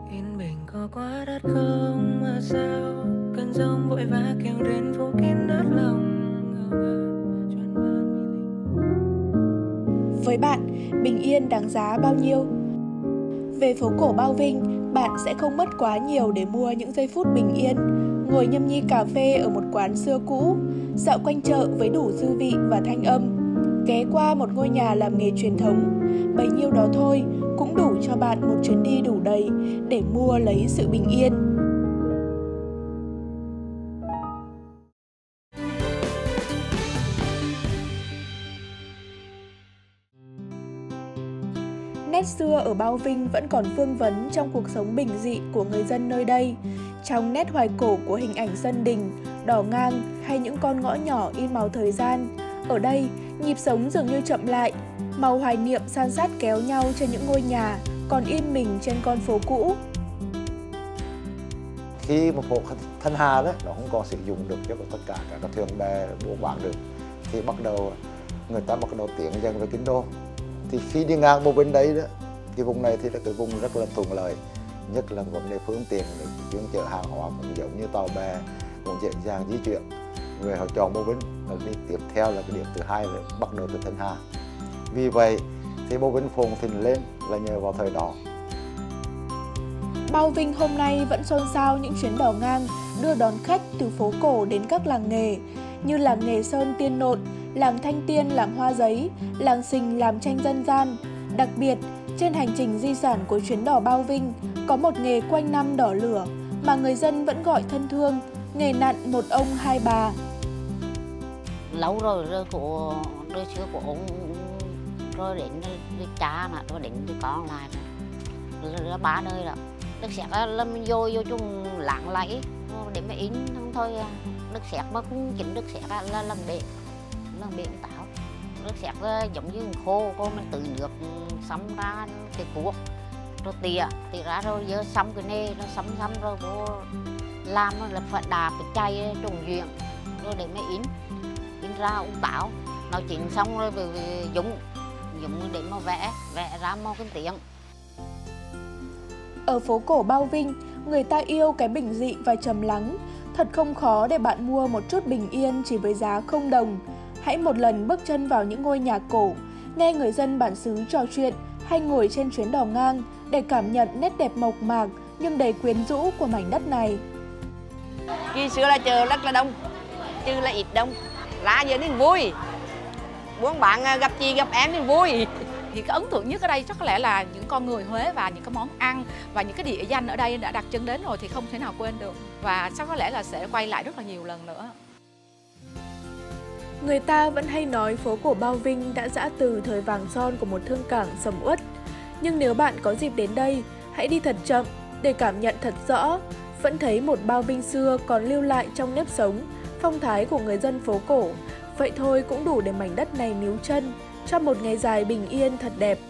Yên bình có quá đắt không mà sao cơn giông vội vã kéo đến phủ kín đất lòng. Với bạn, bình yên đáng giá bao nhiêu? Về phố cổ Bao Vinh, bạn sẽ không mất quá nhiều để mua những giây phút bình yên, ngồi nhâm nhi cà phê ở một quán xưa cũ, dạo quanh chợ với đủ dư vị và thanh âm, ghé qua một ngôi nhà làm nghề truyền thống. Bấy nhiêu đó thôi cũng đủ cho bạn một chuyến đi đủ đầy để mua lấy sự bình yên. Nét xưa ở Bao Vinh vẫn còn vương vấn trong cuộc sống bình dị của người dân nơi đây. Trong nét hoài cổ của hình ảnh sân đình, đỏ ngang hay những con ngõ nhỏ in màu thời gian, ở đây nhịp sống dường như chậm lại, màu hoài niệm san sát kéo nhau trên những ngôi nhà còn yên mình trên con phố cũ. Khi một phố Thanh Hà đó nó không còn sử dụng được cho tất cả các thuyền bè buôn bán được, thì người ta bắt đầu tiến dần về kinh đô. Thì khi đi ngang một bên đấy đó, cái vùng này thì là cái vùng rất là thuận lợi, nhất là vấn đề phương tiện để chuyên chở hàng hóa cũng giống như tàu bè, cũng dễ dàng di chuyển. Người họ chọn Bô Vinh là đi tiếp theo là cái điểm thứ hai là bắt đầu từ Thanh Hà. Vì vậy thì Bô Vinh phồn thịnh lên là nhờ vào thời đó. Bao Vinh hôm nay vẫn xôn xao những chuyến đò ngang đưa đón khách từ phố cổ đến các làng nghề như làng nghề Sơn Tiên Nộn, làng Thanh Tiên làm hoa giấy, làng Sình làm tranh dân gian. Đặc biệt, trên hành trình di sản của chuyến đò Bao Vinh có một nghề quanh năm đỏ lửa mà người dân vẫn gọi thân thương, nghề nặn một ông hai bà. Lâu rồi của đời xưa của ông rồi đến cha mà rồi đến con lại là ba đời rồi. Đất sét là mình vô chung lạng lấy để mà in thôi. Đất sét mà cũng chính đất sét là lần bể ông Táo. Đất sét giống như khô mình tự nước xăm ra cái cuốc rồi tỉa ra rồi giờ xăm cái nê nó xăm rồi vô làm là phải đạp cái chày trùng duyên rồi để mà in ra ông Táo nó chín xong rồi về dùng để mà vẽ ra màu cái tiếng. Ở phố cổ Bao Vinh, người ta yêu cái bình dị và trầm lắng. Thật không khó để bạn mua một chút bình yên chỉ với giá không đồng. Hãy một lần bước chân vào những ngôi nhà cổ, nghe người dân bản xứ trò chuyện hay ngồi trên chuyến đò ngang để cảm nhận nét đẹp mộc mạc nhưng đầy quyến rũ của mảnh đất này. Khi xưa là chợ rất là đông, chứ là ít đông. Ra giờ nên vui. Buôn bạn gặp chị gặp em nên vui. Thì cái ấn tượng nhất ở đây chắc có lẽ là những con người Huế và những cái món ăn và những cái địa danh ở đây đã đặt chân đến rồi thì không thể nào quên được. Và chắc có lẽ là sẽ quay lại rất là nhiều lần nữa. Người ta vẫn hay nói phố cổ Bao Vinh đã giã từ thời vàng son của một thương cảng sầm uất. Nhưng nếu bạn có dịp đến đây, hãy đi thật chậm để cảm nhận thật rõ. Vẫn thấy một Bao Vinh xưa còn lưu lại trong nếp sống, phong thái của người dân phố cổ. Vậy thôi cũng đủ để mảnh đất này níu chân cho một ngày dài bình yên thật đẹp.